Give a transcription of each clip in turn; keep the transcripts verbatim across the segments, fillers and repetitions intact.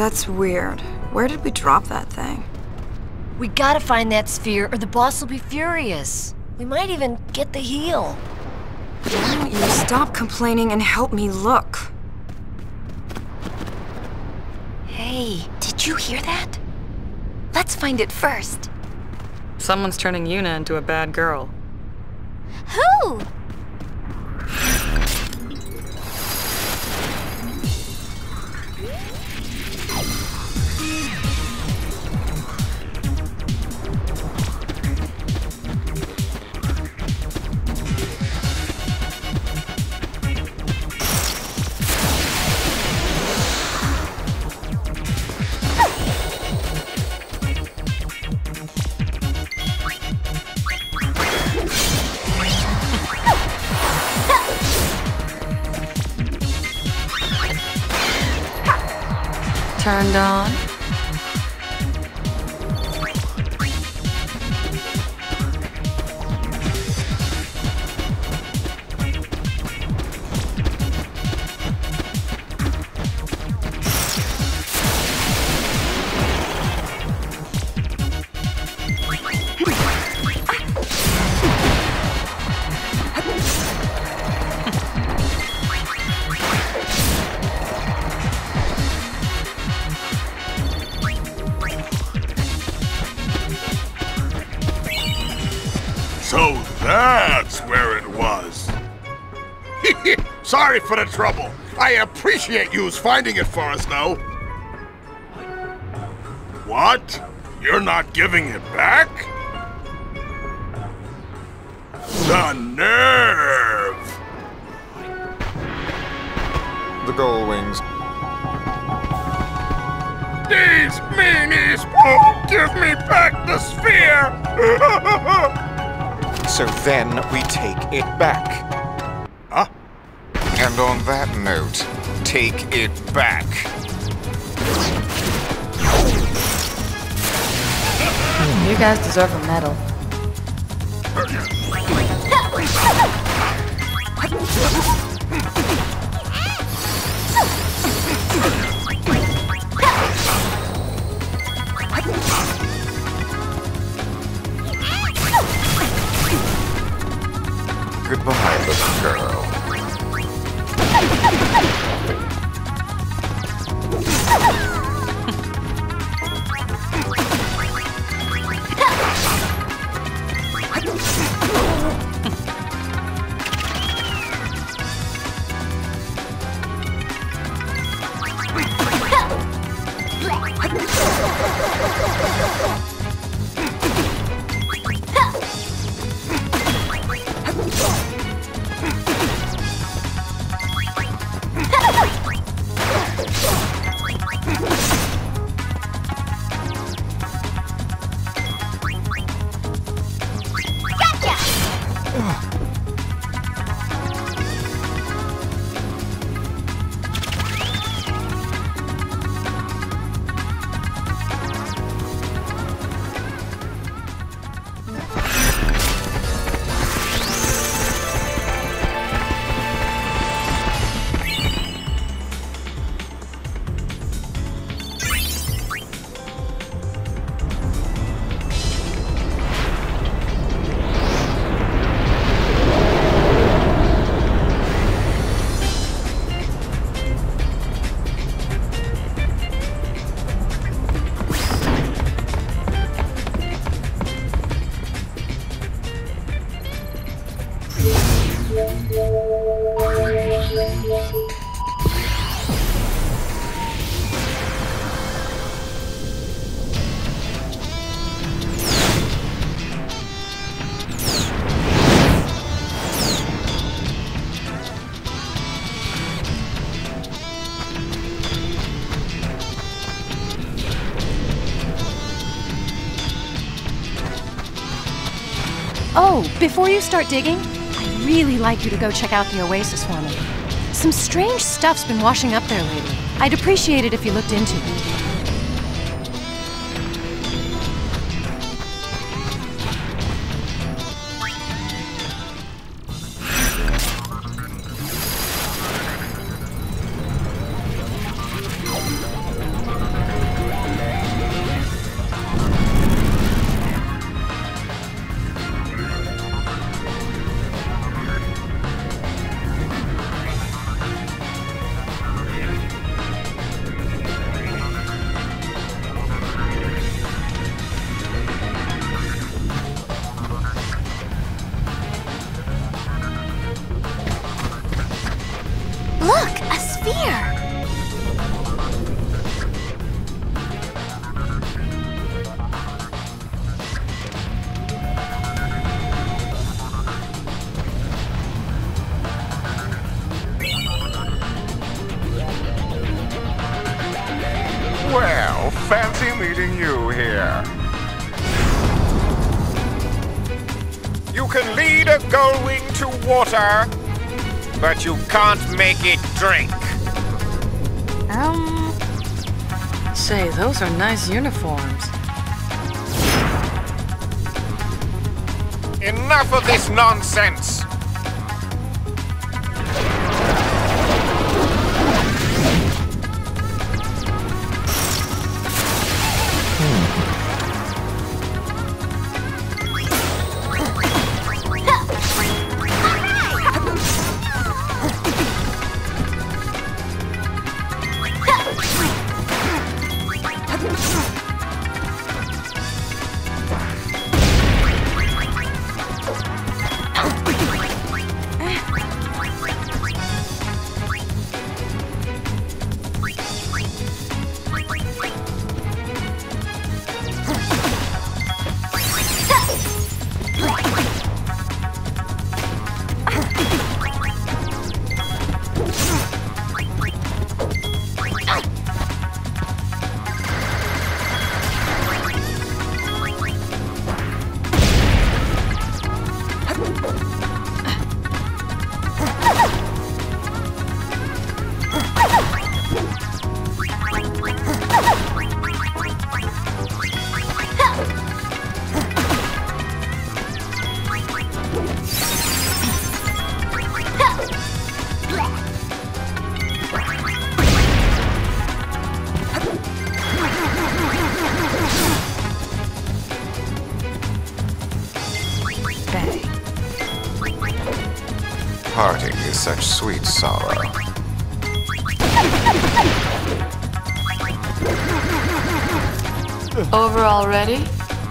That's weird. Where did we drop that thing? We gotta find that sphere or the boss will be furious. We might even get the heal. Why don't you stop complaining and help me look? Hey, did you hear that? Let's find it first. Someone's turning Yuna into a bad girl. Who? Turned on. So that's where it was. Sorry for the trouble. I appreciate yous finding it for us, though. What? You're not giving it back? The nerve! The gull wings. These meanies won't give me back the sphere! So then we take it back. Huh? And on that note, take it back. You guys deserve a medal. Goodbye, little girl. Oh, before you start digging, I'd really like you to go check out the oasis for me. Some strange stuff's been washing up there lately. I'd appreciate it if you looked into it. finding you here. You can lead a gullwing to water, but you can't make it drink. Um... Say, those are nice uniforms. Enough of this nonsense! Parting is such sweet sorrow. Over already?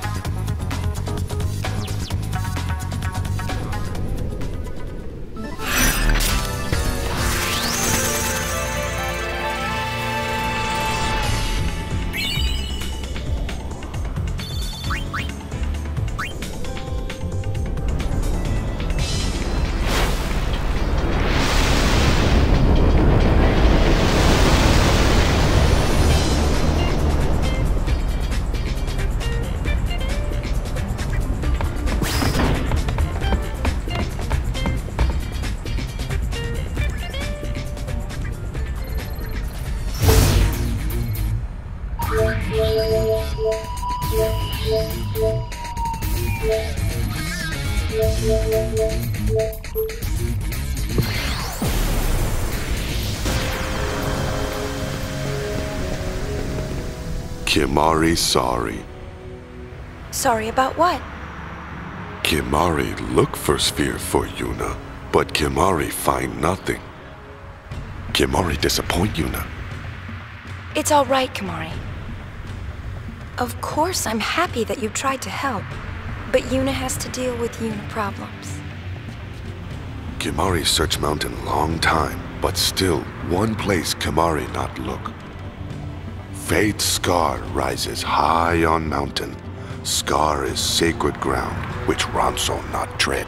Kimahri sorry. Sorry about what? Kimahri look for Sphere for Yuna, but Kimahri find nothing. Kimahri disappoint Yuna. It's all right, Kimahri. Of course, I'm happy that you tried to help, but Yuna has to deal with Yuna problems. Kimahri search mountain long time, but still one place Kimahri not look. Fate's scar rises high on mountain. Scar is sacred ground, which Ronso not tread.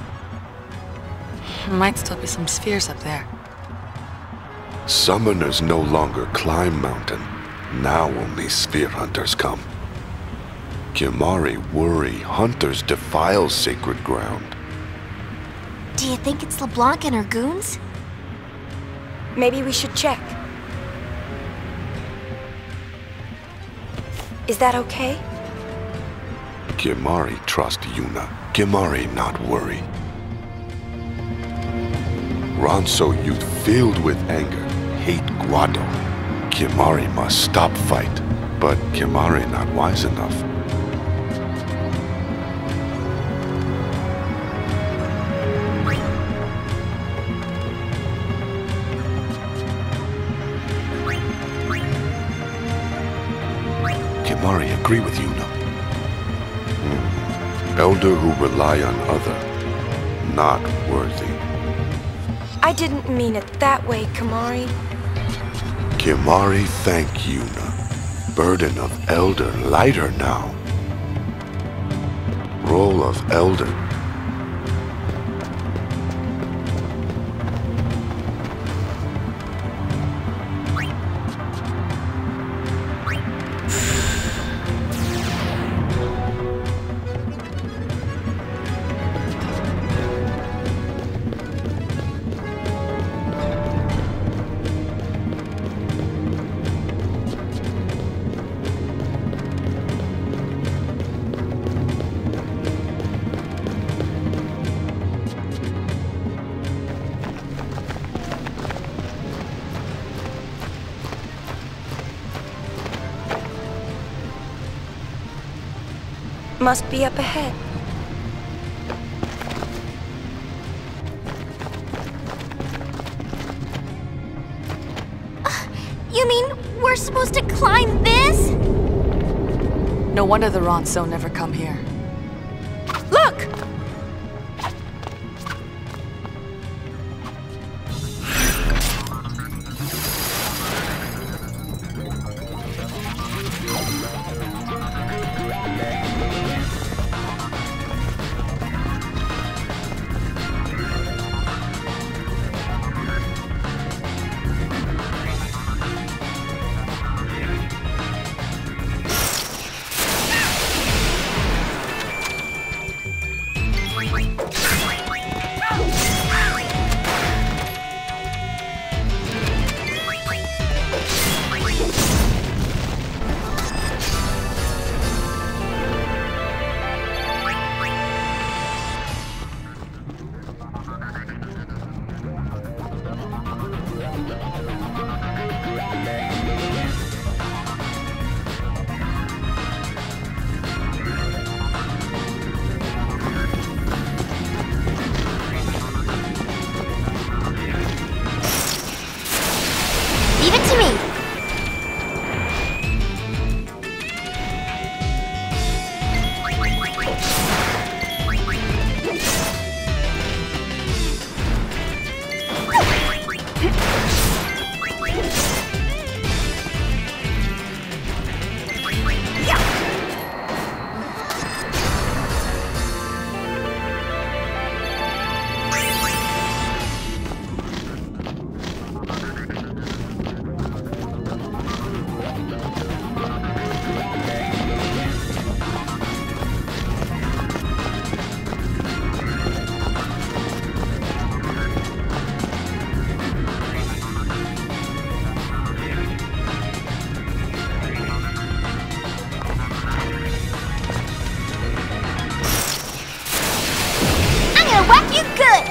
Might still be some spheres up there. Summoners no longer climb mountain. Now only sphere hunters come. Kimahri worry hunters defile sacred ground. Do you think it's LeBlanc and her goons? Maybe we should check. Is that okay? Kimahri trust Yuna. Kimahri not worry. Ronso youth filled with anger, hate Guado. Kimahri must stop fight, but Kimahri not wise enough. Kimahri agree with Yuna. Hmm. Elder who rely on other, not worthy. I didn't mean it that way, Kimahri. Kimahri thank Yuna. Burden of elder lighter now. Role of elder. Must be up ahead. Uh, you mean we're supposed to climb this? No wonder the Ronso never come here. Look! Leave it to me. Whack you good!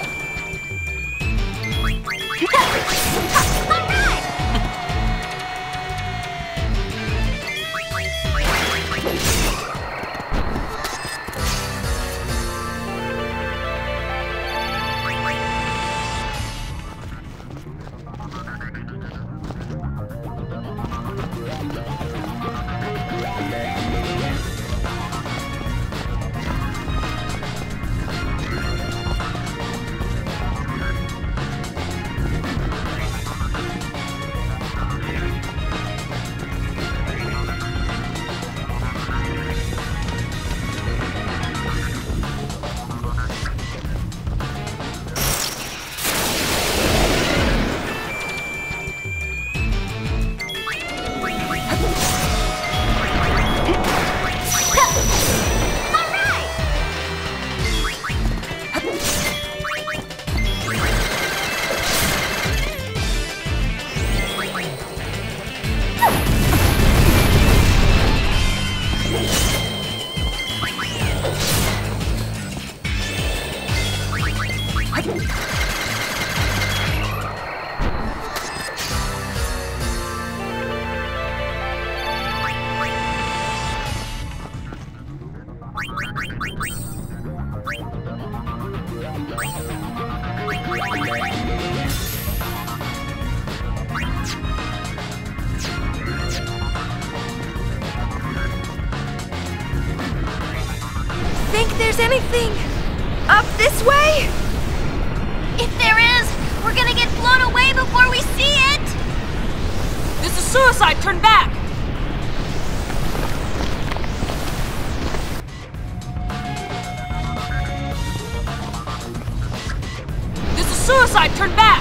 Think there's anything up this way? If there is, we're gonna get blown away before we see it! This is suicide! Turn back! This is suicide! Turn back!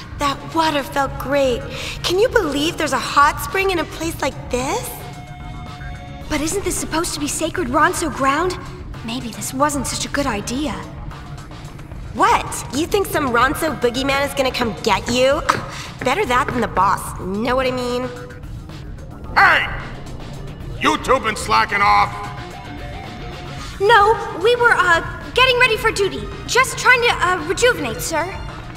Water felt great. Can you believe there's a hot spring in a place like this? But isn't this supposed to be sacred Ronso ground? Maybe this wasn't such a good idea. What? You think some Ronso boogeyman is gonna come get you? Better that than the boss, know what I mean? Hey! You two been slacking off? No, we were, uh, getting ready for duty. Just trying to, uh, rejuvenate, sir.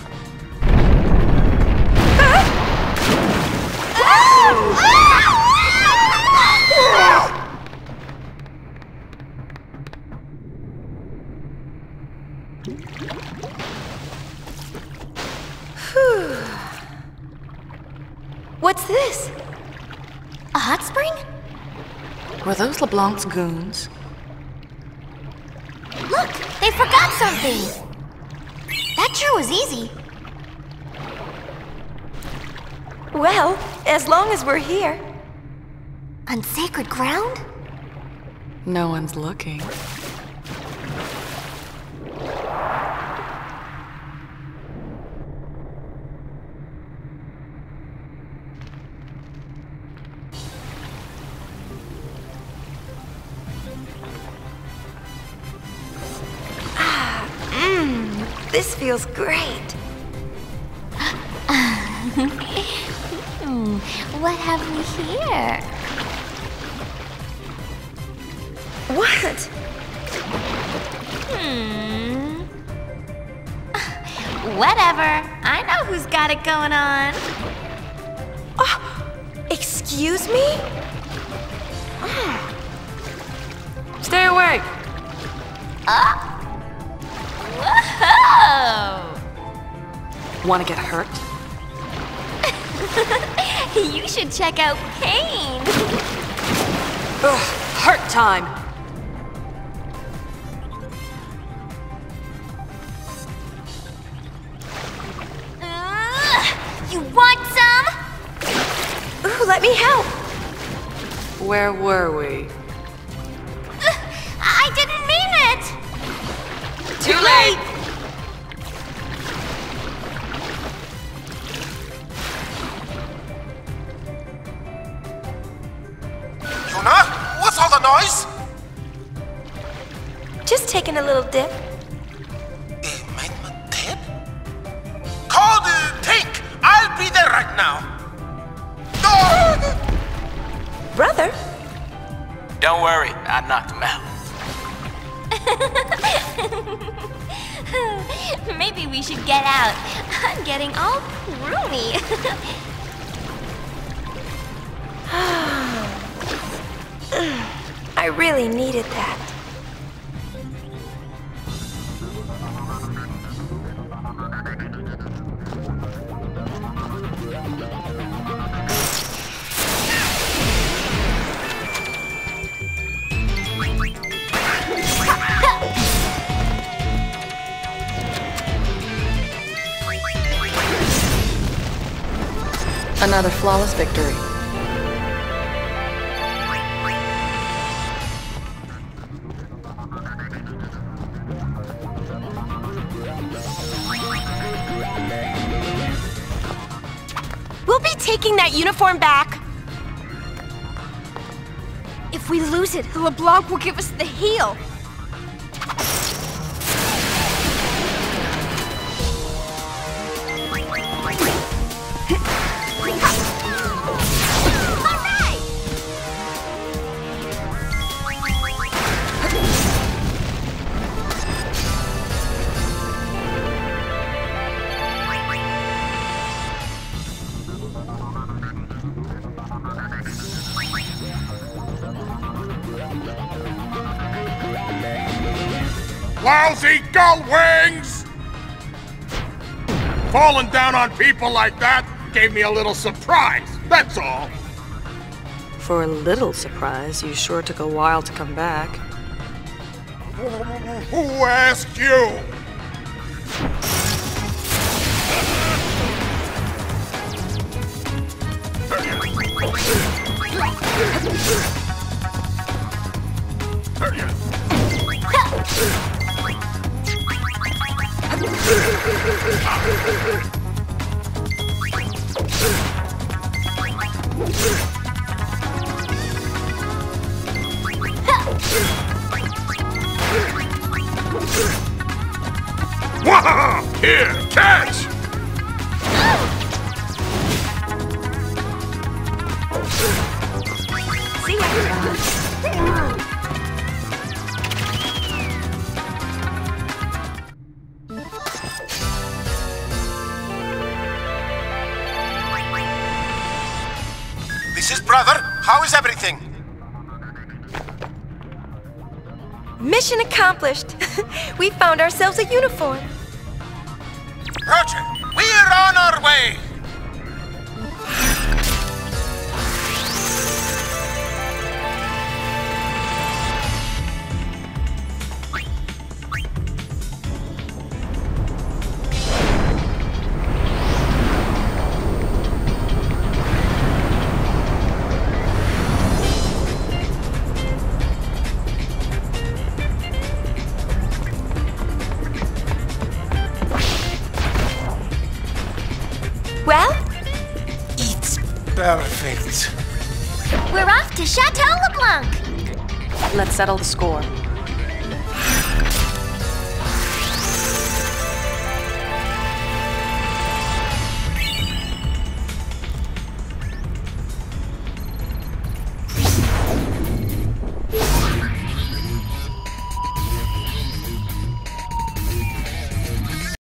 What's this? A hot spring? Were those LeBlanc's goons? Look, they forgot something. That sure was easy. Well, as long as we're here. On sacred ground? No one's looking. This feels great. Hmm, what have we here? What? Hmm. Whatever. I know who's got it going on. Oh, excuse me? Stay away! Oh. Whoa! Want to get hurt? You should check out Pain. Ugh, hurt time! Uh, you want some? Ooh, let me help. Where were we? Uh, I didn't mean it! Too late! Yuna? What's all the noise? Just taking a little dip. Eh, make me dip? Call the tank! I'll be there right now! Oh! Brother? Don't worry, I knocked him out. Maybe we should get out. I'm getting all roomy. I really needed that. Another flawless victory. We'll be taking that uniform back. If we lose it, LeBlanc will give us the heel. Lousy gull wings! Falling down on people like that gave me a little surprise, that's all. For a little surprise, you sure took a while to come back. Who asked you? brother. How is everything? Mission accomplished. We found ourselves a uniform. Roger, we're on our way. Well? It's perfect. We're off to Chateau LeBlanc. Let's settle the score.